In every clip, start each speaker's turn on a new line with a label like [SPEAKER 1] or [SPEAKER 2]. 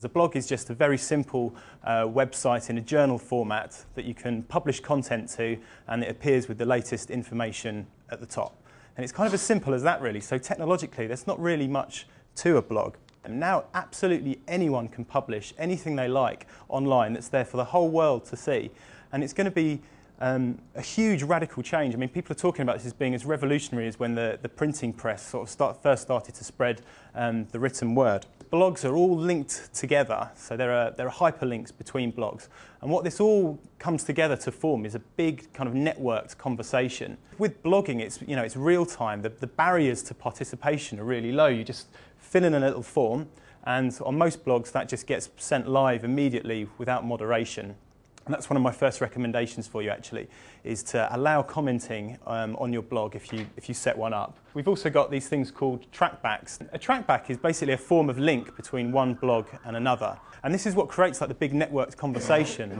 [SPEAKER 1] The blog is just a very simple website in a journal format that you can publish content to, and it appears with the latest information at the top. And it's kind of as simple as that, really. So technologically, there's not really much to a blog. And now absolutely anyone can publish anything they like online that's there for the whole world to see. And it's going to be a huge radical change. I mean, people are talking about this as being as revolutionary as when the printing press sort of first started to spread the written word. Blogs are all linked together, so there are hyperlinks between blogs. And what this all comes together to form is a big kind of networked conversation. With blogging, it's real time. The barriers to participation are really low. You just fill in a little form, and on most blogs that just gets sent live immediately without moderation. And that's one of my first recommendations for you, actually, is to allow commenting on your blog if you set one up. We've also got these things called trackbacks. A trackback is basically a form of link between one blog and another. And this is what creates like the big networked conversation.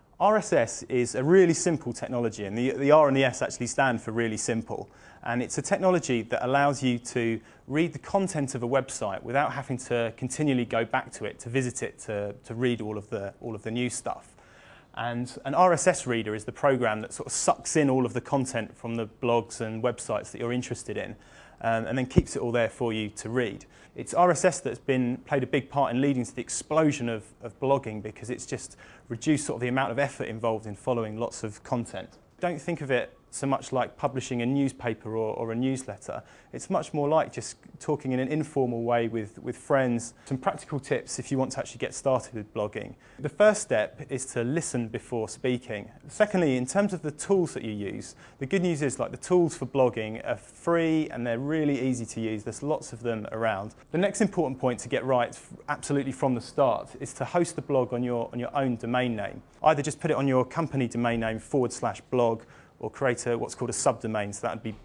[SPEAKER 1] RSS is a really simple technology, and the R and the S actually stand for really simple. And it's a technology that allows you to read the content of a website without having to continually go back to it, to visit it, to read all of the new stuff. And an RSS reader is the program that sort of sucks in all of the content from the blogs and websites that you're interested in, and then keeps it all there for you to read. It's RSS that's played a big part in leading to the explosion of blogging, because it's just reduced sort of the amount of effort involved in following lots of content. Don't think of it so much like publishing a newspaper or a newsletter. It's much more like just talking in an informal way with friends. Some practical tips if you want to actually get started with blogging. The first step is to listen before speaking. Secondly, in terms of the tools that you use, the good news is like the tools for blogging are free and they're really easy to use. There's lots of them around. The next important point to get right absolutely from the start is to host the blog on your own domain name. Either just put it on your company domain name /blog, or create what's called a subdomain, so that would be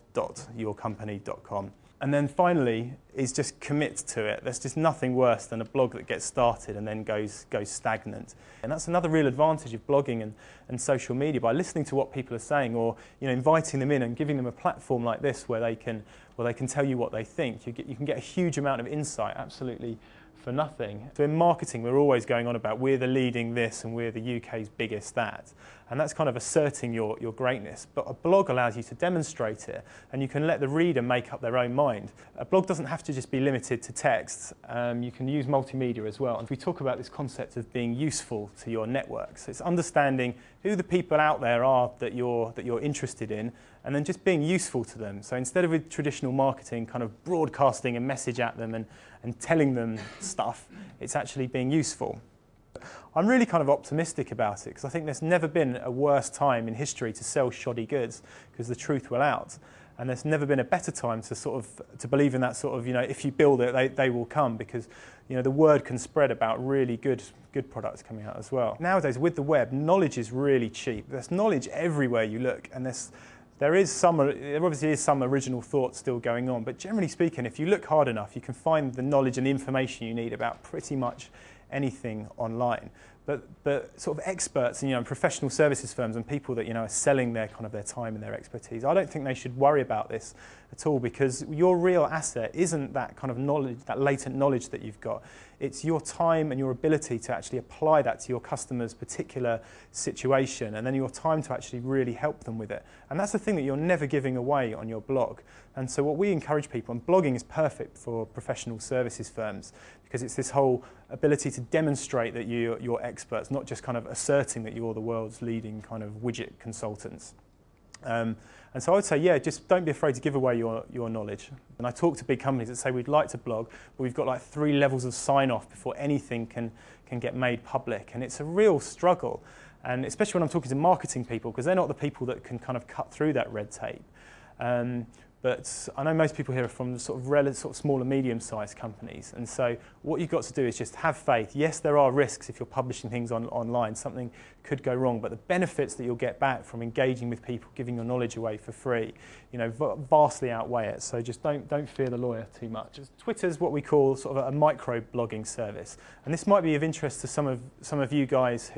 [SPEAKER 1] blog.yourcompany.com. And then finally is just commit to it. There's just nothing worse than a blog that gets started and then goes stagnant. And that's another real advantage of blogging and social media. By listening to what people are saying, or inviting them in and giving them a platform like this where they can tell you what they think, you can get a huge amount of insight absolutely for nothing. So in marketing, we're always going on about we're the leading this and we're the UK's biggest that. And that's kind of asserting your greatness. But a blog allows you to demonstrate it, and you can let the reader make up their own mind. A blog doesn't have to just be limited to text. You can use multimedia as well. And we talk about this concept of being useful to your network. So it's understanding who the people out there are that you're interested in, and then just being useful to them. So instead of with traditional marketing, kind of broadcasting a message at them and telling them stuff, it's actually being useful. I'm really kind of optimistic about it, because I think there's never been a worse time in history to sell shoddy goods, because the truth will out. And there's never been a better time to believe in that sort of, if you build it, they will come, because the word can spread about really good products coming out as well. Nowadays, with the web, knowledge is really cheap. There's knowledge everywhere you look, and there obviously is some original thought still going on, but generally speaking, if you look hard enough, you can find the knowledge and the information you need about pretty much anything online. But sort of experts and professional services firms and people that are selling their time and their expertise, I don't think they should worry about this at all, because your real asset isn't that kind of knowledge, that latent knowledge that you've got. It's your time and your ability to actually apply that to your customer's particular situation, and then your time to actually really help them with it. And that's the thing that you're never giving away on your blog. And so what we encourage people, and blogging is perfect for professional services firms, because it's this whole ability to demonstrate that you're experts, not just kind of asserting that you're the world's leading kind of widget consultants. And so I would say, yeah, just don't be afraid to give away your knowledge. And I talk to big companies that say we'd like to blog, but we've got like 3 levels of sign-off before anything can get made public. And it's a real struggle. And especially when I'm talking to marketing people, because they're not the people that can kind of cut through that red tape. But I know most people here are from sort of small and medium-sized companies, and so what you've got to do is just have faith. Yes, there are risks if you're publishing things online. Something could go wrong, but the benefits that you'll get back from engaging with people, giving your knowledge away for free, vastly outweigh it. So just don't fear the lawyer too much. Twitter's what we call sort of a micro-blogging service, and this might be of interest to some of you guys who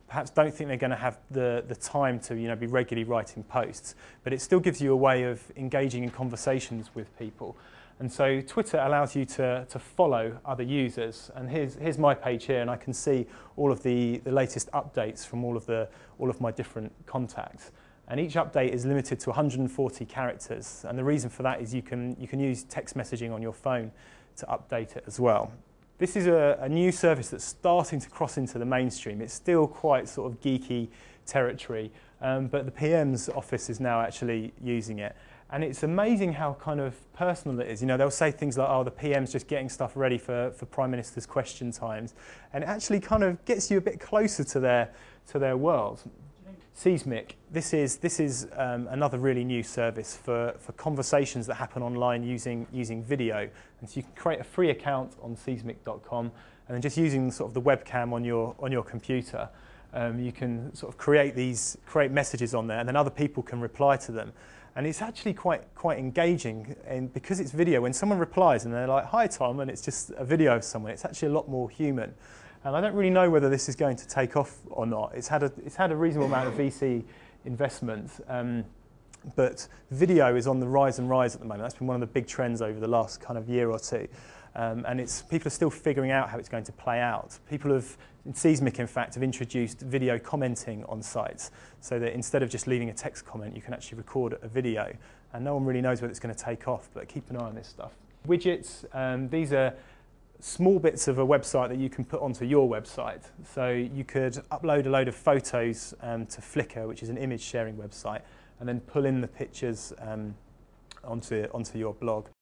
[SPEAKER 1] perhaps don't think they're going to have the time to be regularly writing posts, but it still gives you a way of engaging in conversations with people. And so Twitter allows you to follow other users. And here's my page here, and I can see all of the latest updates from all of my different contacts. And each update is limited to 140 characters. And the reason for that is you can use text messaging on your phone to update it as well. This is a new service that's starting to cross into the mainstream. It's still quite sort of geeky territory, but the PM's office is now actually using it. And it's amazing how kind of personal it is. They'll say things like, oh, the PM's just getting stuff ready for Prime Minister's question times. And it actually kind of gets you a bit closer to their world. Seismic, this is another really new service for conversations that happen online using video. And so you can create a free account on seismic.com, and then just using sort of the webcam on your computer, you can sort of create messages on there, and then other people can reply to them. And it's actually quite engaging, and because it's video, when someone replies and they're like, "Hi Tom," and it's just a video of someone, it's actually a lot more human. And I don't really know whether this is going to take off or not. It's had a reasonable amount of VC investment, but video is on the rise and rise at the moment. That's been one of the big trends over the last kind of year or two. And people are still figuring out how it's going to play out. People in Seismic, in fact, have introduced video commenting on sites, so that instead of just leaving a text comment, you can actually record a video. And no one really knows whether it's going to take off, but keep an eye on this stuff. Widgets, these are small bits of a website that you can put onto your website. So you could upload a load of photos to Flickr, which is an image sharing website, and then pull in the pictures onto your blog.